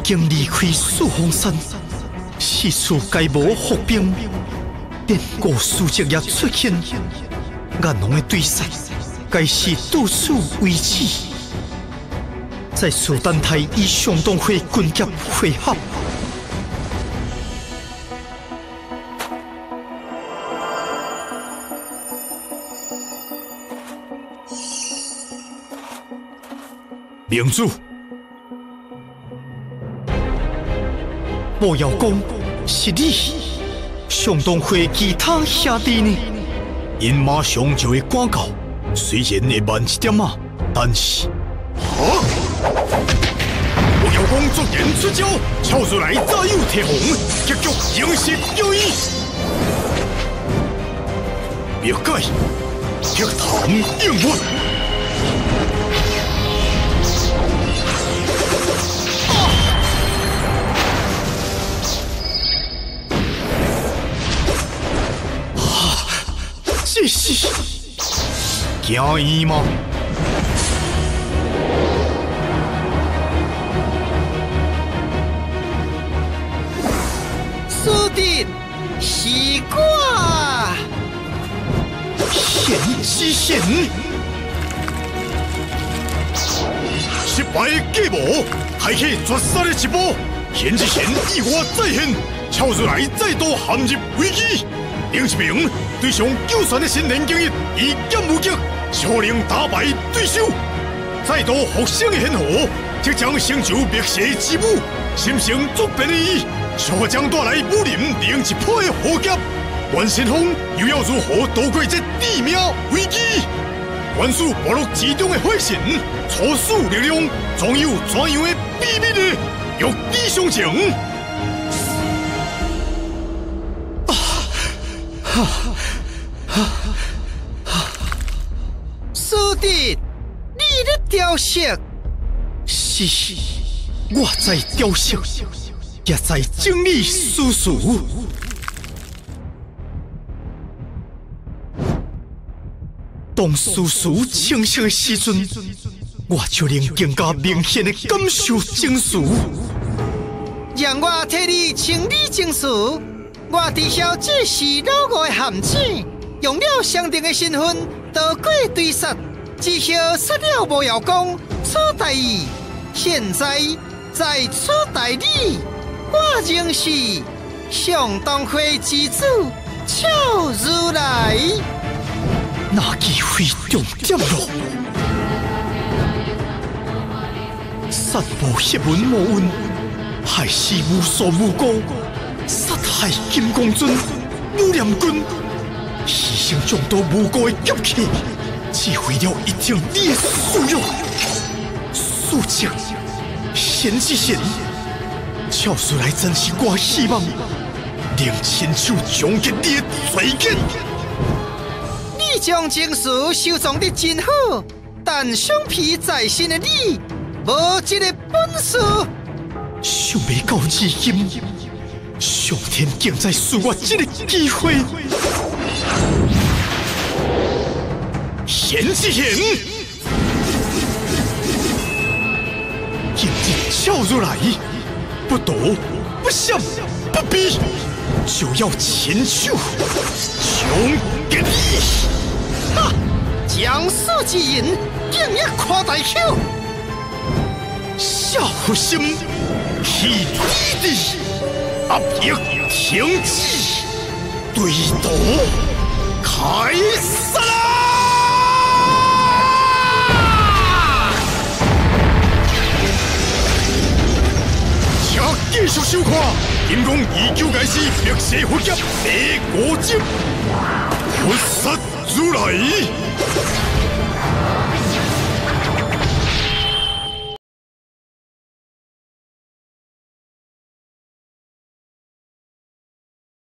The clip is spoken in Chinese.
经离开四方山，四处皆无伏兵，连古书籍也出现。眼龙的对杀，该是到此为止。在此等待与上东会军甲会合。明主，莫要讲是你，上东会其他兄弟呢？因马上就会赶到，虽然会慢一点啊，但是，莫要讲突然出招，跳出来早有提防，结局形势有异。别解，铁堂应运。这是惊异吗？ 输的是我， 险之险，失败的计谋，开启绝杀的一步。险之险意外再现，跳出来再度陷入危机。另一名对上救援的新人经验，以剑无极，巧令打败对手，再度复生的鲜活，即将成就灭世之母。心生突变的伊，即将带来武林另一波的浩劫。袁先锋又要如何度过这致命危机？元素暴露之中的火神，初始力量总有怎样的秘密呢？欲知详情。 输的，你的雕饰是，我在雕饰，也在整理思绪。当思绪清醒的时阵，我就能更加明显的感受情绪。 让我替你清理情绪。我知晓这是老五的陷阱，用了相定的身份逃过对杀，只晓杀了无要讲取代伊。现在在取代你，我仍是上东会之主俏如来。 那机会重点咯，杀无血文无运，害死无数无辜。杀害金公尊、武念君，牺牲众多无辜的剑客，只为了一条你的夙愿。数值，贤之贤，跳出来真是我希望，能亲手终结你的罪孽。 你将情绪收藏得真好，但伤皮在身的你，无这个本事。 想未到至今。上天竟在赐我这个机会，贤之贤，今日跳入来，不躲不闪不避，就要前手终结你！ 哈！将士之人竟也夸大口， 下苦心气弟弟。压迫停止，对赌开杀啦！请继续收看金光29开始灭世火劫第5集，绝杀如来。